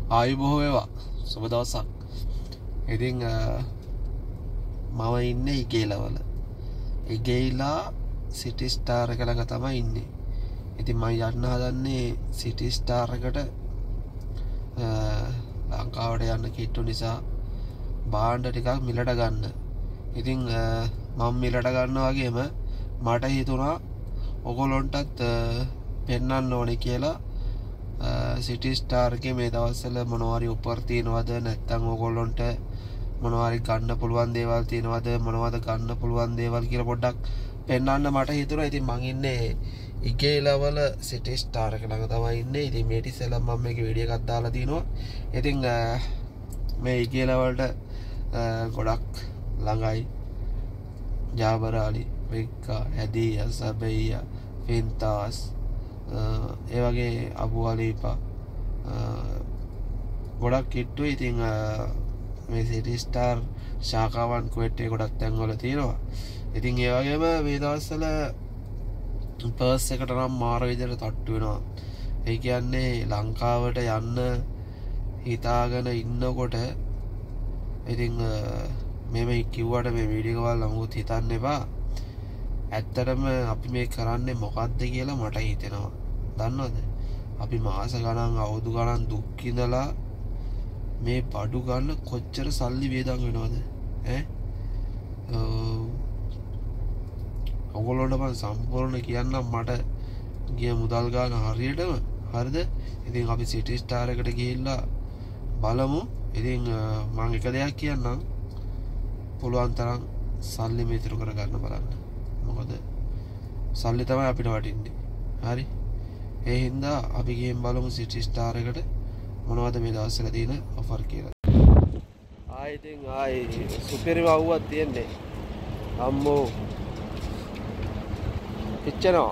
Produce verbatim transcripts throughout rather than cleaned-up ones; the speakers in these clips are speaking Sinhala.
ආයු බොහෝ වේවා. සුබ දවසක්. ඉතින් මම ඉන්නේ ඉගේලවල. ඉගේලා සිටි ස්ටාර් එක ළඟ තමයි ඉන්නේ. ඉතින් මම යන්න හදන්නේ සිටි ස්ටාර් එකට ලංකාවට යන්න කිට්ටු නිසා භාණ්ඩ ටිකක් මිලට ගන්න. ඉතින් මම මිලට ගන්නවා වගේම මට හිතුණා ඔයගොල්ලන්ටත් පෙන්වන්න ඕනේ කියලා සිටි ස්ටාර් එකේ මේ දවස්වල මොනවාරි ඔෆර් තියෙනවද නැත්නම් ඔයගොල්ලන්ට මොනවාරි ගන්න පුළුවන් දේවල් තියෙනවද මොනවද ගන්න පුළුවන් දේවල් කියලා පොඩ්ඩක් පෙන්වන්න මට හිතුණා. ඉතින් මං ඉන්නේ ඉගේලවල සිටි ස්ටාර් එක ළඟ තමයි ඉන්නේ. ඉතින් මේ ඉතිසලා මම මේකේ වීඩියෝ එකක් දාලා තිනවා. ඉතින් මේ ඉගේලවලට ගොඩක් ළඟයි ජාබරාලි වෙක්කා ඇදියා සබෙයියා ෆින්තාස් ඒ වගේ අබු අලීපා ගොඩක් කිට්ටුයි. ඉතින් මේ සිටි ස්ටාර් ශාඛාවන් කුවේට්ටේ ගොඩක් තැන්වල තියෙනවා. ඉතින් ඒ වගේම මේ දවස්වල පර්ස් එකට නම් මාර විදිහට තට්ටු වෙනවා. ඒ කියන්නේ ලංකාවට යන්න හිතාගෙන ඉන්නකොට ඉතින් මේ කිව්වට මේ වීඩියෝ එක බලලා මොකද හිතන්න එපා. ඇත්තටම අපි මේ කරන්නේ මොකද්ද කියලා මට හිතෙනවා. දන්නවද? අපි මාස ගණන් අවුරුදු ගණන් දුක් ඉඳලා මේ බඩු ගන්න කොච්චර සල්ලි වේදන් වෙනවද? ඈ ඔයගොල්ලෝට මම සම්පූර්ණ කියන්නම් මට ගිය මුදල් ගන්න හරියටම. හරිද? ඉතින් අපි සිටි ස්ටාර් එකට ගිහිල්ලා බලමු. ඉතින් මම එක දෙයක් කියන්නම්. පුළුවන් තරම් සල්ලි මේතර කර ගන්න බලන්න. මොකද සල්ලි තමයි අපිට වටින්නේ. හරි? ඒ හින්දා අපි ගිහින් බලමු සිටි ස්ටාර් එකට මොනවද මේ දවස්වල තියෙන ඔෆර් කියලා. ආයි ඉතින් ආයි සුපිරි වව්වක් තියන්නේ. අම්මෝ පිච්චෙනවා.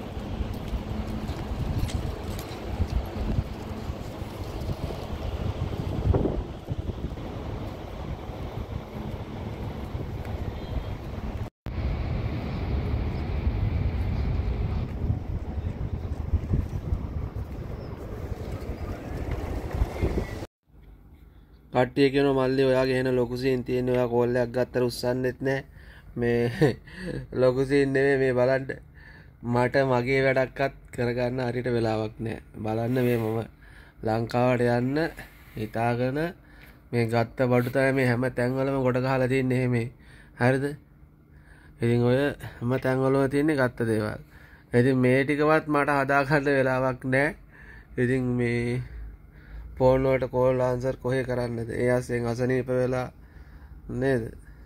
කට්ටිය කියනවා මල්ලි ඔයාගේ එන ලොකු සීන් තියෙන ඔයා කෝල් එකක් ගත්තට උස්සන්නෙත් නැහැ. මේ ලොකු සීන් නෙමෙයි මේ බලන්න. මට මගේ වැඩක්වත් කරගන්න හරියට වෙලාවක් නැහැ. බලන්න මේ මම ලංකාවට යන්න හිතාගෙන මේ ගත්ත බඩු තමයි මේ හැම තැන්වලම කොට ගහලා තින්නේ එහෙම. හරිද? ඉතින් ඔය හැම තැන්වලම තින්නේ ගත්ත දේවල්. ඉතින් මේ ටිකවත් මට හදාගන්න වෙලාවක් නැහැ. ඉතින් මේ ෆෝන් වලට කෝල් ආන්සර් කොහේ කරන්නද? ඒ ආසෙන් අසනීප වෙලා නේද?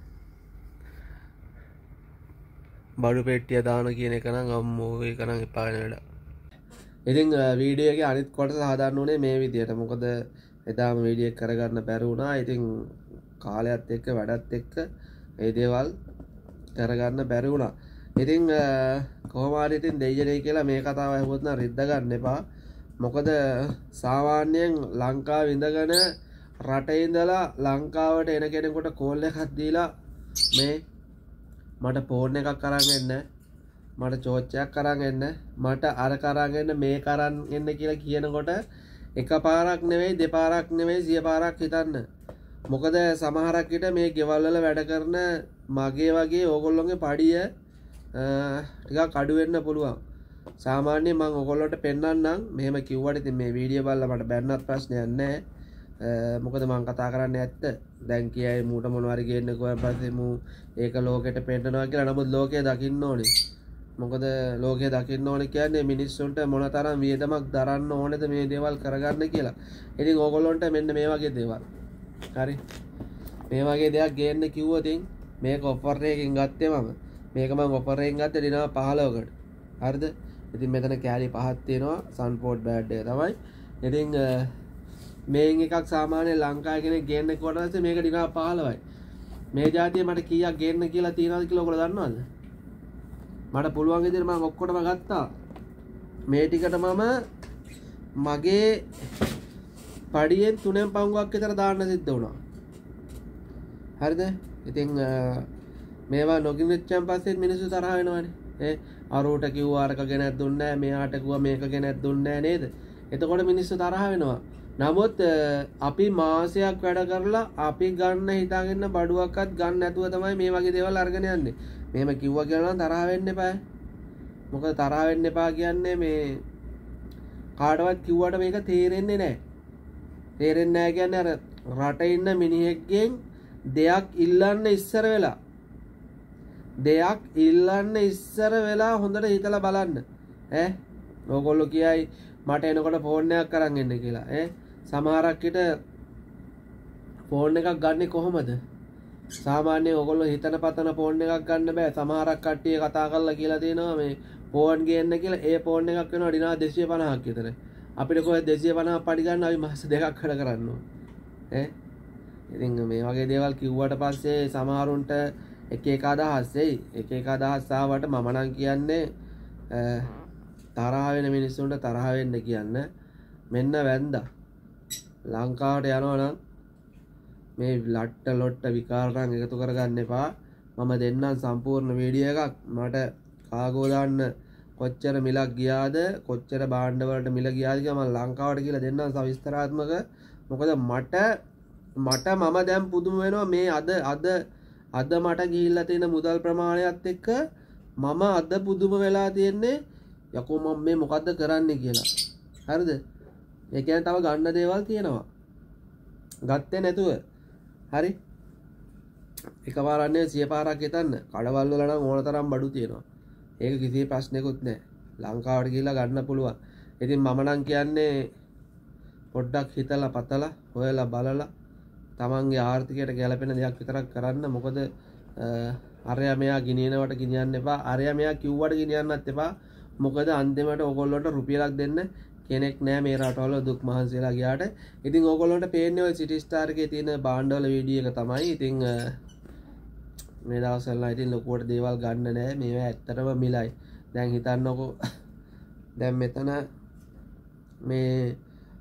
බඩු පෙට්ටිය දාන කියන එක නම් අම්මෝ ඒක නම් එපා නේද? ඉතින් වීඩියෝ එකේ අනිත් කොටස හදාන්න උනේ මේ විදියට. මොකද එදාම වීඩියෝ එක කරගන්න බැරි වුණා. ඉතින් කාලයත් එක්ක වැඩත් එක්ක මේ දේවල් කරගන්න බැරි වුණා. ඉතින් කොහොම හරි ඉතින් දෙයියනේ කියලා මේ කතාව ඇහුවොත් නම් රිද්ද ගන්න එපා. මොකද සාමාන්‍යයෙන් ලංකාවේ ඉඳගෙන රටේ ඉඳලා ලංකාවට එන කෙනෙකුට කෝල් එකක් දීලා මේ මට ෆෝන් එකක් අරන් එන්න, මට චෝච් එකක් අරන් එන්න, මට අර කරන් එන්න, මේක අරන් එන්න කියලා කියනකොට එකපාරක් නෙවෙයි දෙපාරක් නෙවෙයි සිය පාරක් හිතන්න. මොකද සමහරක් විට මේ ගෙවල් වල වැඩ කරන මගේ වගේ ඕගොල්ලෝගේ පඩිය ටිකක් අඩු වෙන්න පුළුවන්. සාමාන්‍යයෙන් මම ඔයගොල්ලන්ට පෙන්නන්නම්. මෙහෙම කිව්වට ඉතින් මේ වීඩියෝ බලලා මට බැන්නත් ප්‍රශ්නයක් නැහැ. මොකද මම කතා කරන්නේ ඇත්ත. දැන් කියයි මූට මොනවාරි ගේන්න ගියාන් පස්සේ මූ ඒක ලෝකෙට පෙන්නනවා කියලා. නමුත් ලෝකය දකින්න ඕනේ. මොකද ලෝකය දකින්න ඕනේ කියන්නේ මිනිස්සුන්ට මොනතරම් වියදමක් දරන්න ඕනේද මේ දේවල් කරගන්න කියලා. ඉතින් ඕගොල්ලන්ට මෙන්න මේ වගේ දේවල්. හරි. මේ වගේ දෙයක් ගේන්න කිව්වොත් මේක ඔෆර් එකකින් ගත්තේ මම. මේක මම ඔෆර් එකකින් ගත්තේ දිනවා පහළොවකට. හරිද? ඉතින් මෙතන කෑලි පහක් තියෙනවා. සන්පෝට් බෑඩ් එක තමයි. ඉතින් මේන් එකක් සාමාන්‍ය ලංකාවේ කෙනෙක් ගේන්න කොටස මේක දිනවා පහළොවයි. මේ જાතිය මට කීයක් ගේන්න කියලා තියනවද කියලා ඔයගොල්ලෝ දන්නවද? මට පුළුවන් විදිහට මම ඔක්කොටම ගත්තා. මේ ටිකට මම මගේ පඩියෙන් තුනෙන් පංගුවක් විතර දාන්න සිද්ධ වුණා. හරිද? ඉතින් මේවා නොගිනිච්චන් පස්සේ මිනිස්සු තරහ වෙනවනේ. ඒ අරූට කිව්වා අරක ගෙනත් දුන්නේ නැහැ, මෙයාට කිව්වා මේක ගෙනත් දුන්නේ නැහැ නේද? එතකොට මිනිස්සු තරහ වෙනවා. නමුත් අපි මාසයක් වැඩ කරලා අපි ගන්න හිතාගෙන බඩුවක්වත් ගන්න නැතුව තමයි මේ වගේ දේවල් අරගෙන යන්නේ. මෙහෙම කිව්වා කියලා නම් තරහ වෙන්න එපා. මොකද තරහ වෙන්න එපා කියන්නේ මේ කාටවත් කිව්වට මේක තේරෙන්නේ නැහැ. තේරෙන්නේ නැහැ කියන්නේ අර රටේ ඉන්න මිනිහෙක්ගෙන් දෙයක් ඉල්ලන්න ඉස්සර වෙලා දෙයක් ඉල්ලන්න ඉස්සර වෙලා හොඳට හිතලා බලන්න. ඈ ඕගොල්ලෝ කියයි මට එනකොට ෆෝන් එකක් අරන් එන්න කියලා. ඈ සමහරක් විට ෆෝන් එකක් ගන්නෙ කොහොමද? සාමාන්‍යයෙන් ඕගොල්ලෝ හිතන පතන ෆෝන් එකක් ගන්න බෑ. සමහරක් කට්ටිය කතා කරලා කියලා තියෙනවා මේ ෆෝන් ගේන්න කියලා. ඒ ෆෝන් එකක් වෙනවා ඩිනාර් දෙසිය පනහක් විතර. අපිට කොහෙද දෙසිය පනහක් පඩි ගන්න අපි මාස දෙකක් වැඩ කරන්න ඕන. ඈ ඉතින් මේ වගේ දේවල් කිව්වට පස්සේ සමහරුන්ට එක එක අදහස් එයි. එක එක අදහස් ආවට මම නම් කියන්නේ තරහ වෙන මිනිස්සුන්ට තරහ වෙන්න කියන්න. මෙන්න වැන්දා. ලංකාවට යනවා නම් මේ ලට්ට ලොට්ට විකාරයන් එකතු කරගන්න එපා. මම දෙන්නම් සම්පූර්ණ වීඩියෝ එකක්. මට කාගෝ දාන්න කොච්චර මිලක් ගියාද කොච්චර භාණ්ඩ වලට මිල ගියාද කියලා මම ලංකාවට කියලා දෙන්නම් සවිස්තරාත්මක. මොකද මට මට මම දැන් පුදුම වෙනවා මේ අද අද අද මට ගිහිල්ලා තියෙන මුදල් ප්‍රමාණයත් එක්ක මම අද පුදුම වෙලා තියෙන්නේ යකෝ මම මේ මොකද්ද කරන්නේ කියලා. හරිද? ඒ කියන්නේ තව ගන්න දේවල් තියෙනවා. ගත්තේ නැතුව. හරි? එකපාරක් නෙවෙයි සිය පාරක් හිතන්න. කඩවල් වල නම් ඕන තරම් බඩු තියෙනවා. ඒක කිසි ප්‍රශ්නයක්වත් නැහැ. ලංකාවට ගිහිල්ලා ගන්න පුළුවන්. ඉතින් මම නම් කියන්නේ පොඩ්ඩක් හිතලා පතලා හොයලා බලලා තමන්ගේ ආර්ථිකයට ගැලපෙන දෙයක් විතරක් කරන්න. මොකද අරයා මෙයා ගිනිනවට ගෙනියන්න එපා. අරයා මෙයා කිව්වට ගෙනියන්නත් එපා. මොකද අන්තිමට ඕගොල්ලන්ට රුපියලක් දෙන්න කෙනෙක් නෑ මේ රටවල දුක් මහන්සියලා ගියාට. ඉතින් ඕගොල්ලන්ට පේන්නේ ඔය සිටි ස්ටාර් එකේ තියෙන බාණ්ඩවල වීඩියෝ එක තමයි. ඉතින් මේ දවස්වල ඉතින් ලොකුවට දේවල් ගන්න නෑ. මේවා ඇත්තටම මිලයි. දැන් හිතන්නකෝ දැන් මෙතන මේ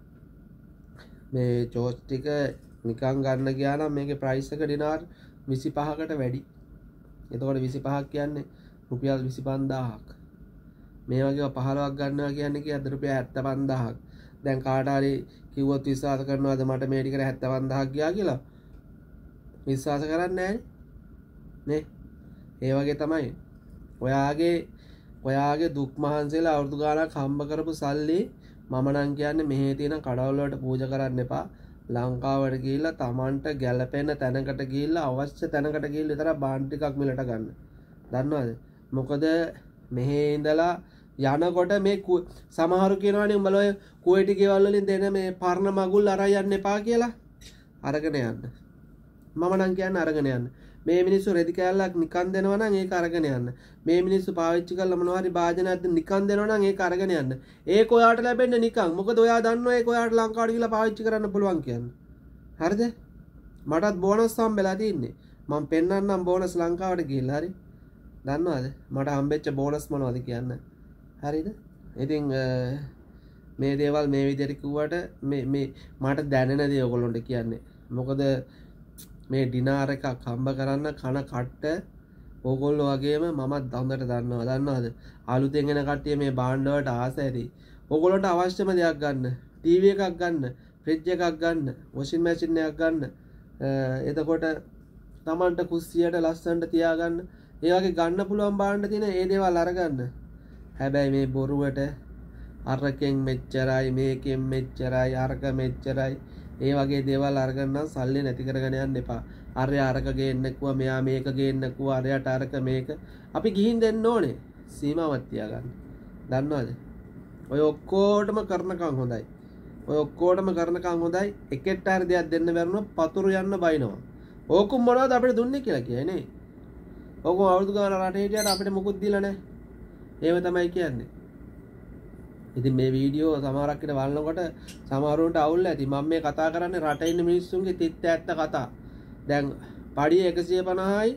මේ චෝස් ටික නිකන් ගන්න ගියා නම් මේකේ ප්‍රයිස් එක ඩිනාර් විසිපහකට වැඩි. එතකොට විසිපහක් කියන්නේ රුපියල් විසි පන්දාහක්. මේ වගේ පහළොවක් ගන්නවා කියන්නේ කීයද රුපියල් හැත්තෑ පන්දාහක්. දැන් කාට හරි කිව්වොත් විශ්වාස කරනවද මට මේ ටිකට හැත්තෑ පන්දාහක් ගියා කියලා? විශ්වාස කරන්නේ නැහැ නේ. ඒ වගේ තමයි. ඔයාගේ ඔයාගේ දුක් මහන්සියලා අවුරුදු ගාණක් හම්බ කරපු සල්ලි මම නම් කියන්නේ මෙහි තියෙන කඩවල වලට පූජා කරන්න එපා. ලංකාවට ගිහිල්ලා Tamanට ගැළපෙන තැනකට ගිහිල්ලා අවශ්‍ය තැනකට ගිහිල්ලා විතර බාණ්ඩ ටිකක් මිලට ගන්න. දන්නවද? මොකද මෙහි ඉඳලා යනකොට මේ සමහරු කියනවානේ උඹලා ඔය කුවේටි ගෙවල් වලින් දෙන මේ පරණ මගුල් අරන් යන්න එපා කියලා. අරගෙන යන්න. මම නම් කියන්නේ අරගෙන යන්න. මේ මිනිස්සු රෙදි කෑල්ලක් නිකන් දෙනවා නම් ඒක අරගෙන යන්න. මේ මිනිස්සු පාවිච්චි කරලා මොනවා හරි භාජනයක් නිකන් දෙනවා නම් ඒක අරගෙන යන්න. ඒක ඔයාට ලැබෙන්නේ නිකන්. මොකද ඔයා දන්නවා ඒක ඔයාට ලංකාවට ගිහලා පාවිච්චි කරන්න පුළුවන් කියන්නේ. හරිද? මටත් බෝනස් හම්බෙලා තින්නේ. මම පෙන්නන්නම් බෝනස් ලංකාවට ගිහලා හරි. දන්නවද? මට හම්බෙච්ච බෝනස් මොනවද කියන්න. හරිද? ඉතින් මේ දේවල් මේ විදිහට කිව්වට මේ මේ මට දැනෙන දේ ඔයගොල්ලන්ට කියන්නේ. මොකද මේ ඩිනාර් එකක් හම්බ කරන්න කන කට්ට ඕගොල්ලෝ වගේම මමත් හොඳට දන්නවා. දන්නවද? අලුතෙන් එන කට්ටිය මේ භාණ්ඩ වලට ආස ඇති. ඕගොල්ලන්ට අවශ්‍යම දෙයක් ගන්න. ටීවී එකක් ගන්න, ෆ්‍රිජ් එකක් ගන්න, වොෂින් මැෂින් එකක් ගන්න. එතකොට Tamanට කුස්සියට ලස්සනට තියාගන්න. ඒ වගේ ගන්න පුළුවන් භාණ්ඩ තියෙන ඒ දේවල් අරගන්න. හැබැයි මේ බොරුවට අරකෙන් මෙච්චරයි මේකෙන් මෙච්චරයි අරක මෙච්චරයි ඒ වගේ දේවල් අරගෙන නම් සල්ලි නැති කරගෙන යන්න එපා. අරයා අරක ගේන්නකුවා මෙයා මේක ගේන්නකුවා අරයාට අරක මේක අපි ගිහින් දෙන්න ඕනේ. සීමාවක් තියාගන්න. දන්නවද? ඔය ඔක්කොටම කරනකම් හොඳයි. ඔය ඔක්කොටම කරනකම් හොඳයි. එකෙක්ට හරි දෙයක් දෙන්න බැරුණොත් පතුරු යන්න බයිනවා. ඕකුම් මොනවද අපිට දුන්නේ කියලා කියන්නේ. ඕකෝ අවුරුදු ගාන රටේ හිටියට අපිට මොකුත් දීලා නැහැ. ඒව තමයි කියන්නේ. ඉතින් මේ වීඩියෝ සමහරක් විට බලනකොට සමහරවන්ට අවුල් ඇති. මම මේ කතා කරන්නේ රටේ ඉන්න මිනිස්සුන්ගේ තිත්ත ඇත්ත කතා. දැන් පඩිය එකසිය පනහයි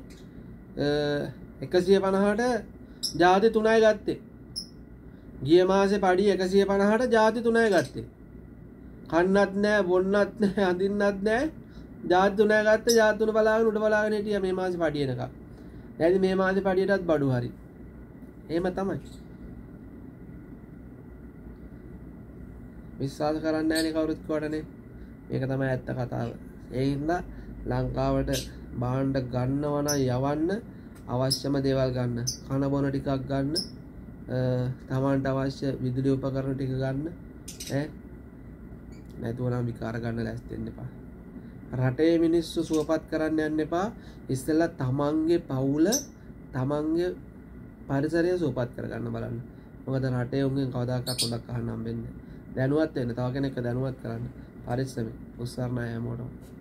එකසිය පනහට ජාති තුනයි ගත්තේ. ගිය මාසේ පඩිය එකසිය පනහට ජාති තුනයි ගත්තේ. කන්නත් නැහැ, බොන්නත් නැහැ, අඳින්නත් නැහැ. ජාති තුනයි ගත්තේ. ජාති තුන බලාගෙන උඩ බලාගෙන හිටියා මේ මාසේ පඩිය එනකම්. දැන් මේ මාසේ පඩියටත් බඩු හරි. එහෙම තමයි. විශ්වාස කරන්නේ නැහැ නේ කවුරුත් කොටනේ. මේක තමයි ඇත්ත කතාව. ඒ හින්දා ලංකාවට භාණ්ඩ ගන්නවා නම් යවන්න අවශ්‍යම දේවල් ගන්න. කන බොන ටිකක් ගන්න. තමන්ට අවශ්‍ය විදුලි උපකරණ ටික ගන්න. ඈ නැතුව නම් විකාර ගන්න ලෑස්ති වෙන්න එපා. රටේ මිනිස්සු සුවපත් කරන්න යන්න එපා. ඉස්සෙල්ලා තමන්ගේ පවුල තමන්ගේ පරිසරය සුවපත් කරගන්න බලන්න. මොකද රටේ උන්ගෙන් කවදාකවත් හොඳක් අහන්න හම්බෙන්නේ නැහැ. දැනුවත් වෙන්න. තව කෙනෙක්ව දැනුවත් කරන්න. පරිස්සමෙන්. උස්සාරණය හැමෝටම.